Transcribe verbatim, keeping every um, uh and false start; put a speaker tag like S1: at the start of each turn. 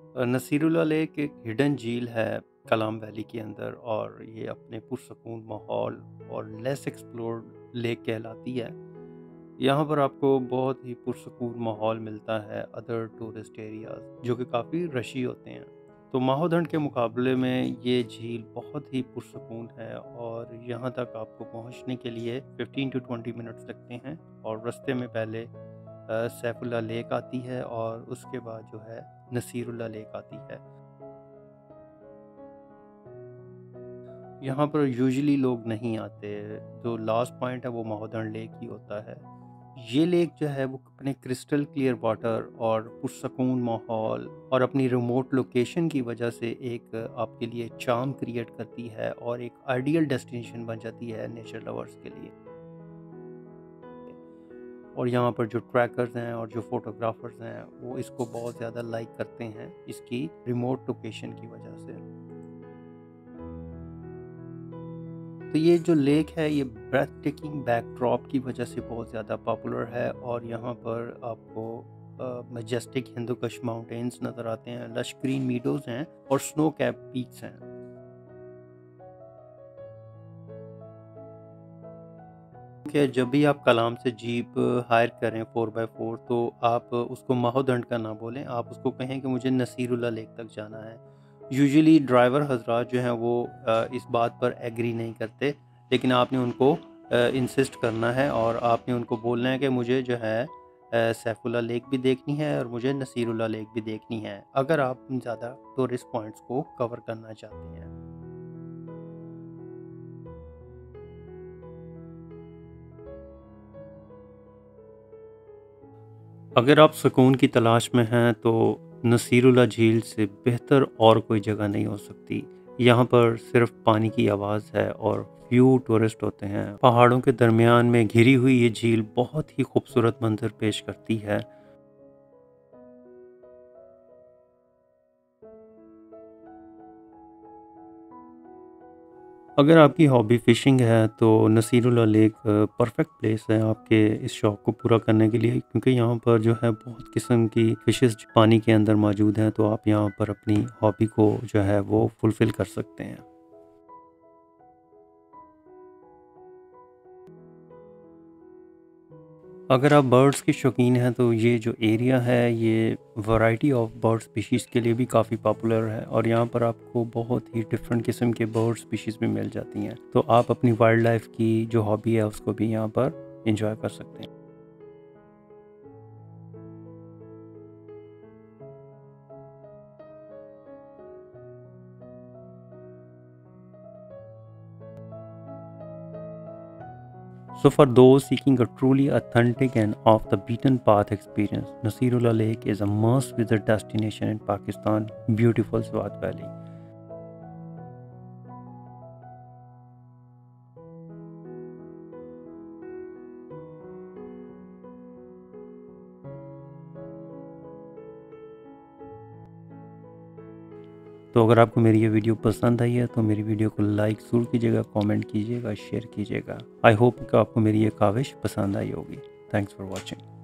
S1: अ, Nasrullah lake एक hidden झील है कलाम वैली के अंदर, और ये अपने पुरसकून माहौल और लेस एक्सप्लोर्ड लेक कहलाती है। यहाँ पर आपको बहुत ही पुरसकून माहौल मिलता है अदर टूरिस्ट एरियाज जो कि काफ़ी रशी होते हैं। तो माहोदंड के मुकाबले में ये झील बहुत ही पुरसकून है, और यहाँ तक आपको पहुँचने के लिए फिफ्टीन टू ट्वेंटी मिनट्स लगते हैं। और रास्ते में पहले अ, सैफुल्ला लेक आती है और उसके बाद जो है नसीरुल्ला लेक आती है। यहाँ पर यूजुअली लोग नहीं आते। जो लास्ट पॉइंट है वो महोदंड लेक ही होता है। ये लेक जो है वो अपने क्रिस्टल क्लियर वाटर और पुरसकून माहौल और अपनी रिमोट लोकेशन की वजह से एक आपके लिए चार्म क्रिएट करती है और एक आइडियल डेस्टिनेशन बन जाती है नेचर लवर्स के लिए। और यहाँ पर जो ट्रैकर्स हैं और जो फोटोग्राफर्स हैं वो इसको बहुत ज़्यादा लाइक करते हैं इसकी रिमोट लोकेशन की वजह से। तो ये जो लेक है ये ब्रेथ टेकिंग बैकड्रॉप की वजह से बहुत ज़्यादा पॉपुलर है, और यहाँ पर आपको मजेस्टिक हिंदुकुश माउंटेन्स नज़र आते हैं, लश ग्रीन मीडोज़ हैं और स्नो कैप पीक्स हैं। कि जब भी आप कलाम से जीप हायर करें फोर बाई फोर, तो आप उसको माहोदंड का ना बोलें, आप उसको कहें कि मुझे नसीरुल्ला लेक तक जाना है। यूजुअली ड्राइवर हजरात जो हैं वो अ, इस बात पर एग्री नहीं करते, लेकिन आपने उनको इंसिस्ट करना है और आपने उनको बोलना है कि मुझे जो है अ, सैफुल्ला लेक भी देखनी है और मुझे नसीरुल्ला लेक भी देखनी है, अगर आप ज़्यादा टूरिस्ट पॉइंट्स को कवर करना चाहते हैं। अगर आप सुकून की तलाश में हैं तो नसीरुल्ला झील से बेहतर और कोई जगह नहीं हो सकती। यहाँ पर सिर्फ पानी की आवाज़ है और फ्यू टूरिस्ट होते हैं। पहाड़ों के दरमियान में घिरी हुई ये झील बहुत ही खूबसूरत मंजर पेश करती है। अगर आपकी हॉबी फ़िशिंग है तो नसीरुल्ला लेक परफेक्ट प्लेस है आपके इस शौक़ को पूरा करने के लिए, क्योंकि यहाँ पर जो है बहुत किस्म की फ़िशेस पानी के अंदर मौजूद हैं, तो आप यहाँ पर अपनी हॉबी को जो है वो फुलफ़िल कर सकते हैं। अगर आप बर्ड्स के शौकीन हैं तो ये जो एरिया है ये वैरायटी ऑफ बर्ड स्पीशीज़ के लिए भी काफ़ी पॉपुलर है, और यहाँ पर आपको बहुत ही डिफरेंट किस्म के बर्ड स्पीशीज़ भी मिल जाती हैं, तो आप अपनी वाइल्ड लाइफ की जो हॉबी है उसको भी यहाँ पर इंजॉय कर सकते हैं। So for those seeking a truly authentic and off the beaten path experience, Nasirullah Lake is a must visit destination in Pakistan, beautiful Swat Valley. तो अगर आपको मेरी ये वीडियो पसंद आई है तो मेरी वीडियो को लाइक ज़रूर कीजिएगा, कमेंट कीजिएगा, शेयर कीजिएगा। आई होप कि आपको मेरी ये काविश पसंद आई होगी। Thanks for watching.